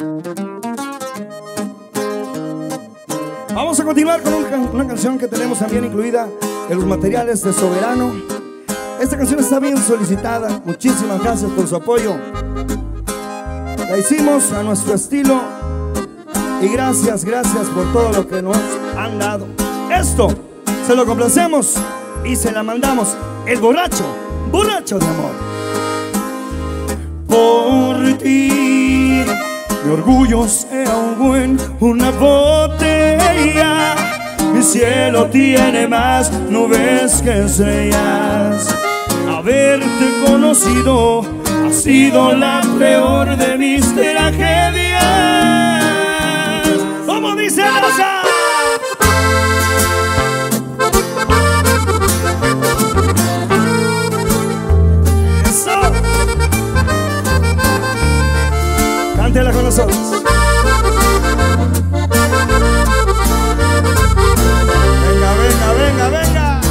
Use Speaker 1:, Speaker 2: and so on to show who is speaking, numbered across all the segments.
Speaker 1: Vamos a continuar con una canción que tenemos también incluida en los materiales de Soberano. Esta canción está bien solicitada. Muchísimas gracias por su apoyo. La hicimos a nuestro estilo y gracias por todo lo que nos han dado. Esto se lo complacemos y se la mandamos. El borracho de amor. Por ti mi orgullo se ahogó en una botella. Mi cielo tiene más nubes que estrellas. Haberte conocido ha sido la peor de mis tragedias. ¿Cómo dice la cosa? Eso. Cántela con nosotros. Venga.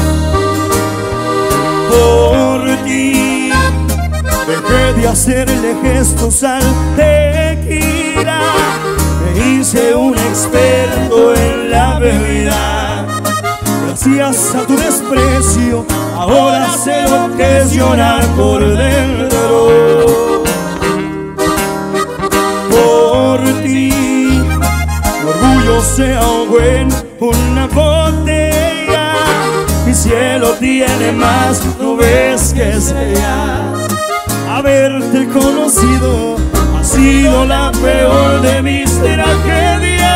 Speaker 1: Por ti dejé de hacerle gestos al tequila. Me hice un experto en la bebida. Gracias a tu desprecio ahora sé lo que es llorar por dentro. Por ti mi orgullo se ahogó en una botella. Mi cielo tiene más nubes que estrellas. Haberte conocido ha sido la peor de mis tragedias.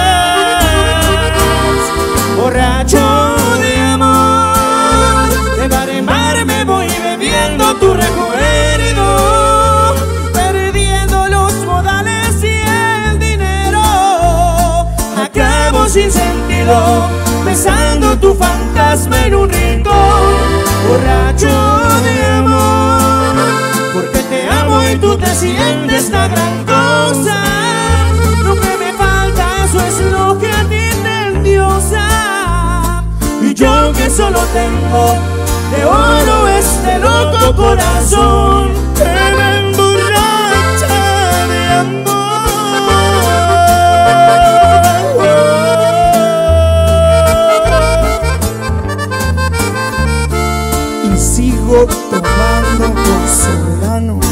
Speaker 1: Borracho de amor, de bar en bar me voy bebiendo tu recuerdo, perdiendo los modales y el dinero. Acabo sin sentido, besando tu fantasma en un rincón. Borracho de amor, porque te amo y tú te sientes la gran cosa. Lo que me falta, eso es lo que a ti te endiosa. Y yo que solo tengo de oro este loco corazón que me emborracha de amor. Y sigo tomando por Soberano.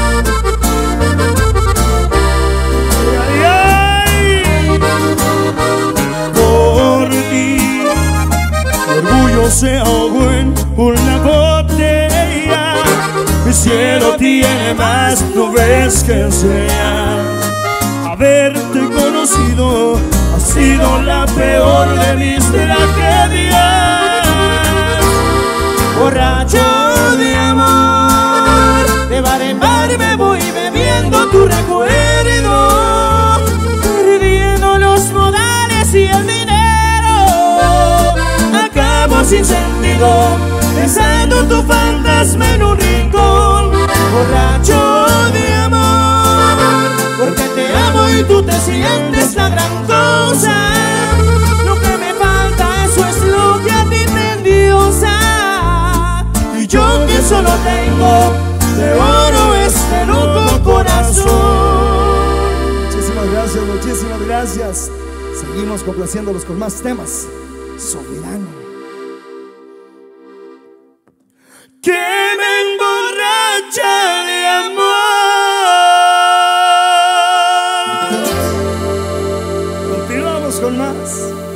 Speaker 1: Por ti mi orgullo se ahogó en una botella. Mi cielo tiene más nubes que estrellas. Haberte conocido ha sido la peor de mis tragedias. Borracho de amor, de bar en bar me voy bebiendo tu recuerdo, perdiendo los modales y el dinero. Acabo sin sentido, besando tu fantasma en un rincón. Borracho de amor, porque te amo y tú te sientes la gran cosa. Lo que me falta, eso es lo que a ti te endiosa. Y yo que solo tengo de oro este loco corazón. Muchísimas gracias. Seguimos complaciéndolos con más temas. Soberano. Que me emborracha de amor. Continuamos con más.